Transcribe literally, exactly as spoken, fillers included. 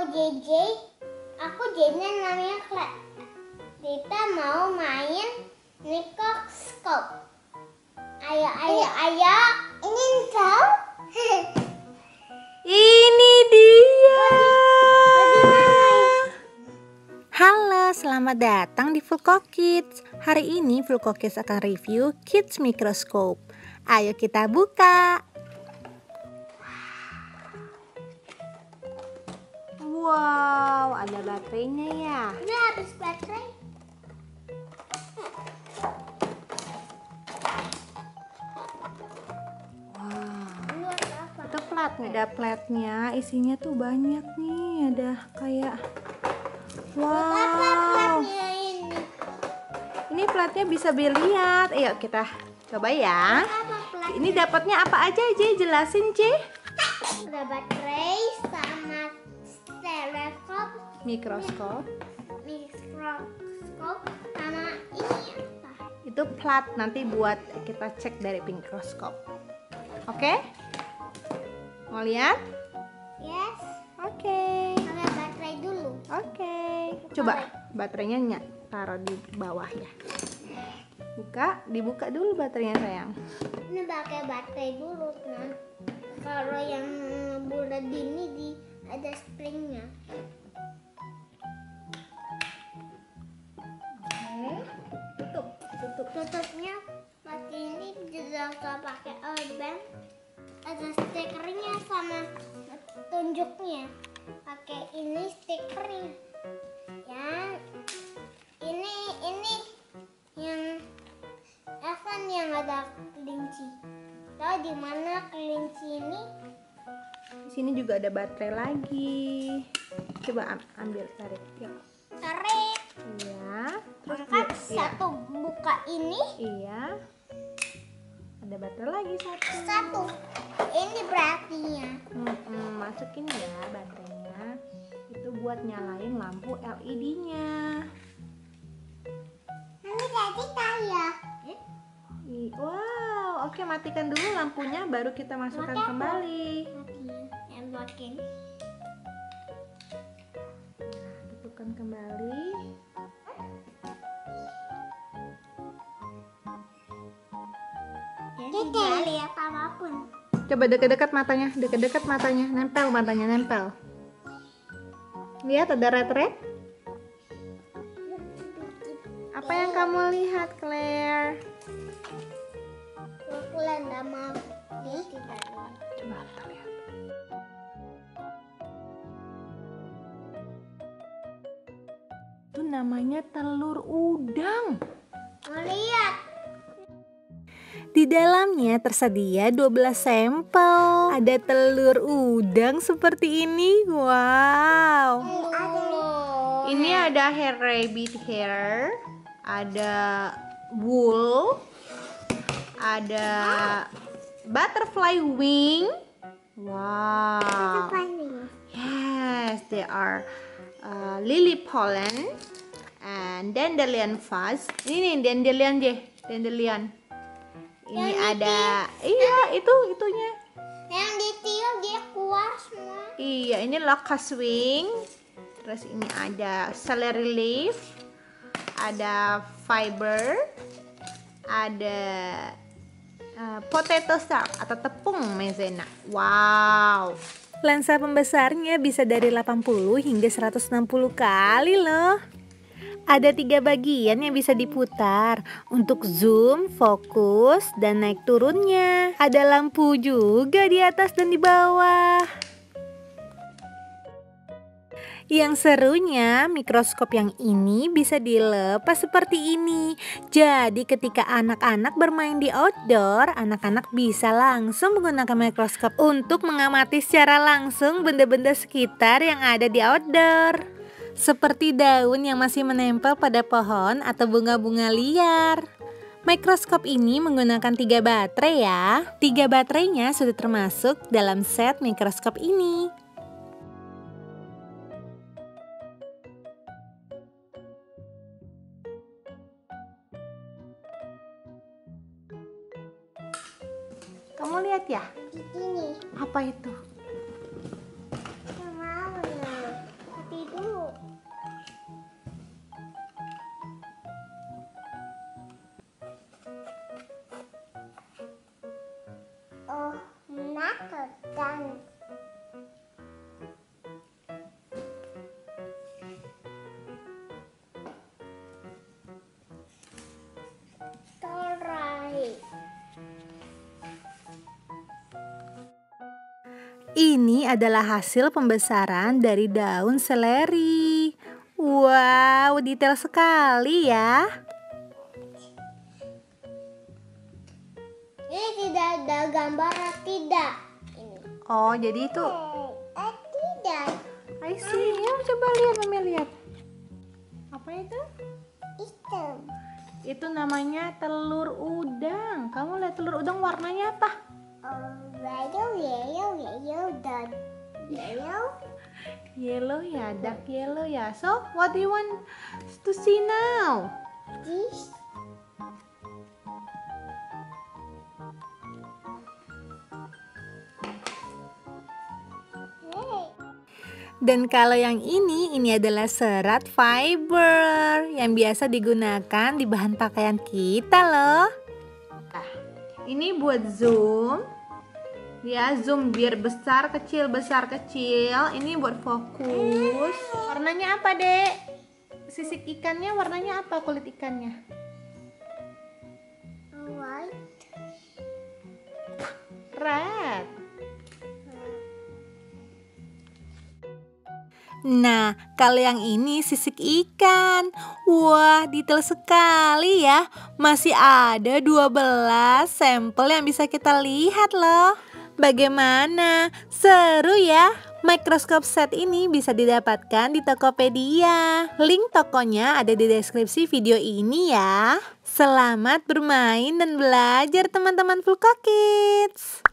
J J. Aku J J namanya Claire. Kita mau main mikroskop. Ayo, ayo, ayo. Ini tahu? Ini dia. Halo, selamat datang di Vulko Kids. Hari ini Vulko Kids akan review Kids Microscope. Ayo kita buka. Wow, ada baterainya ya. Ini habis baterai. Ini warna apa? Itu platnya. Ada platnya, isinya tuh banyak nih. Ada kayak wow. Apa platnya ini? Ini platnya bisa dilihat. Ayo kita coba ya. Apa platnya? Ini dapatnya apa aja, J? Jelasin, J. Ada baterai sama teleskop, Mikroskop. mikroskop sama ini apa? Itu plat nanti buat kita cek dari mikroskop. Oke? Mau lihat? Yes. Oke. Pakai baterai dulu. Oke. Coba baterainya ny- taruh di bawah ya. Buka, dibuka dulu baterainya sayang. Ini pakai baterai dulu kan. Kalau yang bulat ini di ada springnya. Oke. Tutup, tutup. Tutupnya pakai ini juga nggak pakai oven. Ada stikernya sama tunjuknya. Pakai ini stikernya. Yang ini ini yang Evan yang ada kelinci. Tahu di mana kelinci ini? Di sini juga ada baterai lagi. Coba am- ambil tarik. Ya. Tarik. Iya. Terus Angkat dia- iya. satu, buka ini. Iya. Ada baterai lagi satu. Satu. Ini berartinya. Mm-mm, masukin ya baterainya. Itu buat nyalain lampu L E D-nya. Nanti jadi kaya. I- Wow, oke matikan dulu lampunya baru kita masukkan Mati apa? kembali. Matinya. Yang makin. Hidupkan kembali. Jadi tidak lihat apapun. Coba dekat-dekat matanya, dekat-dekat matanya, nempel matanya, nempel. Lihat ada red-red. Apa yang kamu lihat, Claire? Kalian tidak mau. Ini tidak lihat. Coba kita lihat. Itu namanya telur udang. Mau lihat. Di dalamnya tersedia dua belas sampel. Ada telur udang seperti ini. Wow. Aduh. Ini ada hair rabbit hair, ada wool, ada butterfly wing. Wow. Apa ini? Yes, they are uh, lily pollen and dandelion fuzz. Ini nih dandelion deh, dandelion. Ini Yang ada, iya itu itunya. Yang ditiup dia keluar semua. Iya, ini locust wing. Terus ini ada celery leaf, ada fiber, ada uh, potato sack atau tepung maizena. Wow. Lensa pembesarnya bisa dari delapan puluh hingga seratus enam puluh kali loh. Ada tiga bagian yang bisa diputar untuk zoom, fokus, dan naik turunnya. Ada lampu juga di atas dan di bawah. Yang serunya, mikroskop yang ini bisa dilepas seperti ini. Jadi ketika anak-anak bermain di outdoor, anak-anak bisa langsung menggunakan mikroskop untuk mengamati secara langsung benda-benda sekitar yang ada di outdoor. Seperti daun yang masih menempel pada pohon atau bunga-bunga liar. Mikroskop ini menggunakan tiga baterai ya. Tiga baterainya sudah termasuk dalam set mikroskop ini. Kamu lihat ya? Di sini. Apa itu? Mau ya. Ini adalah hasil pembesaran dari daun seleri. Wow, detail sekali ya. Ini tidak ada gambar, tidak. Ini. Oh, jadi itu. Eh, tidak. I see. Ya, coba lihat, Mami lihat. Apa itu? Hitam. Itu namanya telur udang. Kamu lihat telur udang warnanya apa? Oh, yellow, yellow, yellow, dan yellow. Yellow ya, dark yellow ya. So, what do you want to see now? This. Hey. Dan kalau yang ini, ini adalah serat fiber yang biasa digunakan di bahan pakaian kita loh. Ini buat zoom. Ya, zoom biar besar kecil besar kecil. Ini buat fokus. Warnanya apa, Dek? Sisik ikannya warnanya apa, kulit ikannya? White. Red. Nah, kalau yang ini sisik ikan. Wah, detail sekali ya. Masih ada dua belas sampel yang bisa kita lihat loh. Bagaimana? Seru ya? Microscope set ini bisa didapatkan di Tokopedia. Link tokonya ada di deskripsi video ini ya. Selamat bermain dan belajar teman-teman Fulco Kids.